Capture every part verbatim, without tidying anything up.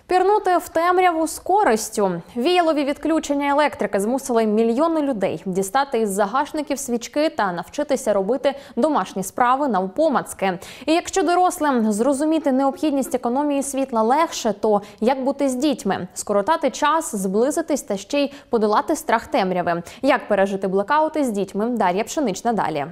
Пірнути в темряву з користю. Віялові відключення електрики змусили мільйони людей дістати із загашників свічки та навчитися робити домашні справи навпомацки. І якщо дорослим зрозуміти необхідність економії світла легше, то як бути з дітьми? Скоротати час, зблизитись та ще й подолати страх темряви. Як пережити блекаути з дітьми? Дар'я Пшенична далі.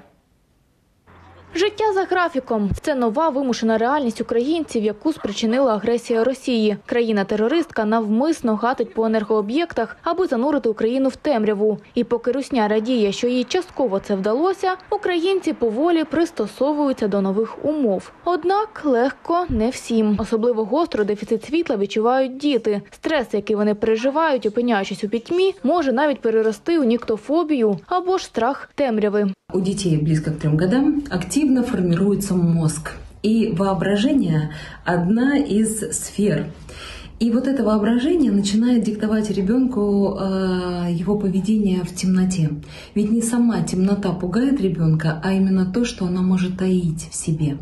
Життя за графіком – це нова вимушена реальність українців, яку спричинила агресія Росії. Країна-терористка навмисно гатить по енергооб'єктах, аби занурити Україну в темряву. І поки Русня радіє, що їй частково це вдалося, українці поволі пристосовуються до нових умов. Однак легко не всім. Особливо гостро дефіцит світла відчувають діти. Стрес, який вони переживають, опиняючись у пітьмі, може навіть перерости у ніктофобію або ж страх темряви. У детей близко к трем годам активно формируется мозг. И воображение – одна из сфер. И вот это воображение начинает диктовать ребенку э, его поведение в темноте. Ведь не сама темнота пугает ребенка, а именно то, что она может таить в себе.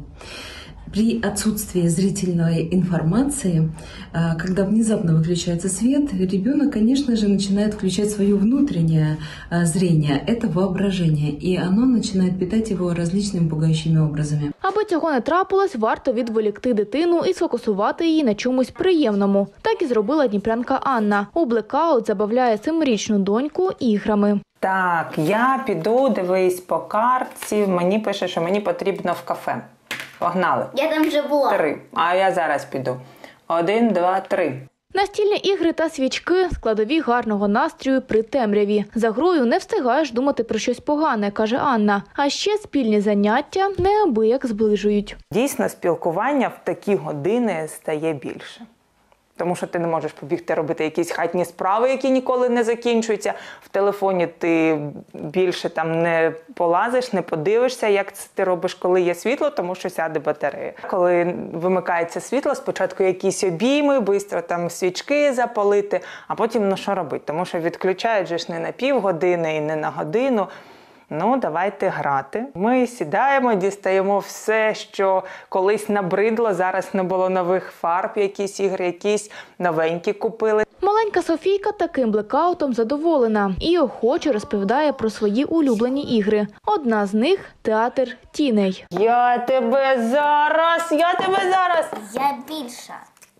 При отсутствии зрительной информации, когда внезапно выключается свет, ребенок, конечно же, начинает включать свое внутреннее зрение, это воображение, и оно начинает питать его различными пугающими образами. Аби цього не трапилось, варто відволікти дитину і сфокусувати її на чомусь приємному. Так і зробила дніпрянка Анна. У блекаут забавляє семирічну доньку іграми. Так, я піду, дивись по картці, мені пише, що мені потрібно в кафе. Погнали. Я там вже була. Три. А я зараз піду. Один, два, три. Настільні ігри та свічки – складові гарного настрою при темряві. За грою не встигаєш думати про щось погане, каже Анна. А ще спільні заняття неабияк зближують. Дійсно, спілкування в такі години стає більше. Тому що ти не можеш побігти робити якісь хатні справи, які ніколи не закінчуються. В телефоні ти більше там не полазиш, не подивишся, як це ти робиш, коли є світло, тому що сяде батарея. Коли вимикається світло, спочатку якісь обійми, швидко там свічки запалити, а потім ну що робити? Тому що відключають же ж не на півгодини і не на годину. Ну, давайте грати. Ми сідаємо, дістаємо все, що колись набридло, зараз не було нових фарб, якісь ігри, якісь новенькі купили. Маленька Софійка таким блекаутом задоволена і охоче розповідає про свої улюблені ігри. Одна з них – театр тіней. Я тебе зараз, я тебе зараз! Я більша.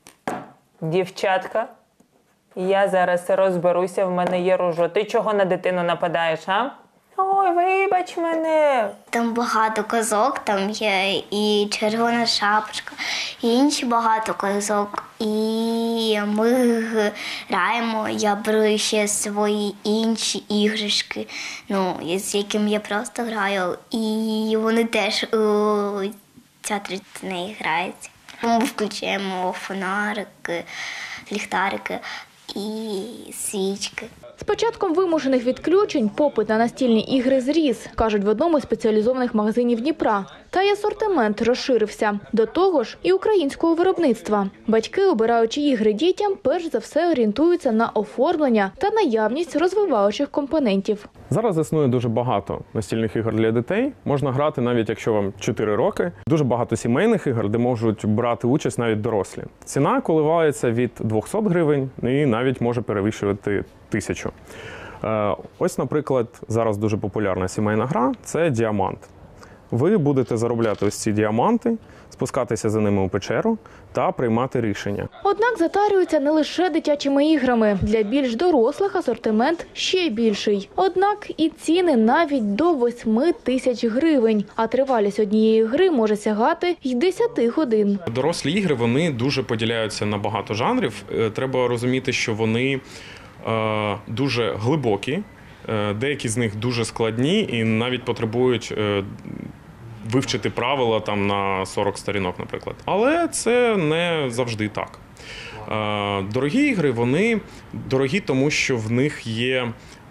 Дівчатка, я зараз розберуся, в мене є ружо. Ти чого на дитину нападаєш, а? Ой, вибач мене. Там багато казок, там є і червона шапочка, і інші багато казок. І ми граємо, я беру ще свої інші іграшки, ну, з якими я просто граю. І вони теж у театрі не грають. Ми включаємо фонарики, ліхтарики і свічки. З початком вимушених відключень попит на настільні ігри зріс, кажуть в одному з спеціалізованих магазинів Дніпра. Та й асортимент розширився. До того ж і українського виробництва. Батьки, обираючи ігри дітям, перш за все орієнтуються на оформлення та наявність розвиваючих компонентів. Зараз існує дуже багато настільних ігор для дітей. Можна грати навіть якщо вам чотири роки. Дуже багато сімейних ігор, де можуть брати участь навіть дорослі. Ціна коливається від двохсот гривень і навіть може перевищувати тисячу. Ось, наприклад, зараз дуже популярна сімейна гра – це діамант. Ви будете заробляти ось ці діаманти, спускатися за ними у печеру та приймати рішення. Однак затарюються не лише дитячими іграми. Для більш дорослих асортимент ще більший. Однак і ціни навіть до восьми тисяч гривень. А тривалість однієї гри може сягати й десяти годин. Дорослі ігри, вони дуже поділяються на багато жанрів. Треба розуміти, що вони е, дуже глибокі, е, деякі з них дуже складні і навіть потребують е, вивчити правила там на сорок сторінок, наприклад. Але це не завжди так. Дорогі ігри, вони дорогі, тому що в них є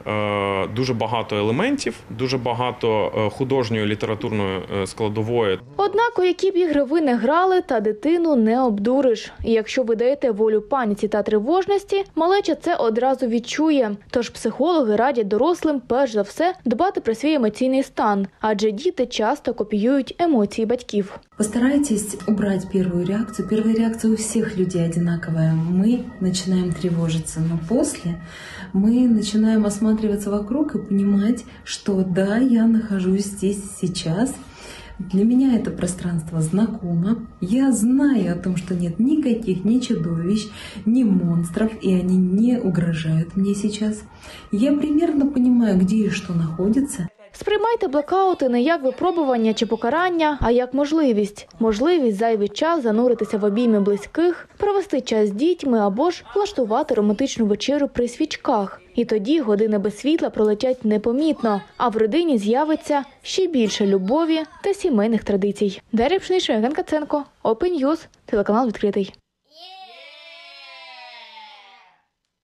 е, дуже багато елементів, дуже багато е, художньої літературної е, складової. Однак, у які б ігри ви не грали, та дитину не обдуриш. І якщо ви даєте волю паніці та тривожності, малеча це одразу відчує. Тож психологи радять дорослим перш за все дбати про свій емоційний стан, адже діти часто копіюють емоції батьків. Постарайтесь убрать первую реакцию. Первая реакция у всех людей одинаковая. Мы начинаем тревожиться, но после мы начинаем осматриваться вокруг и понимать, что да, я нахожусь здесь сейчас. Для меня это пространство знакомо. Я знаю о том, что нет никаких ни чудовищ, ни монстров, и они не угрожают мне сейчас. Я примерно понимаю, где и что находится. Сприймайте блекаути не як випробування чи покарання, а як можливість. Можливість зайвий час зануритися в обійми близьких, провести час з дітьми або ж влаштувати романтичну вечерю при свічках. І тоді години без світла пролетять непомітно, а в родині з'явиться ще більше любові та сімейних традицій. Дар'я Пшенична, Євген Каценко, Open News, телеканал «Відкритий».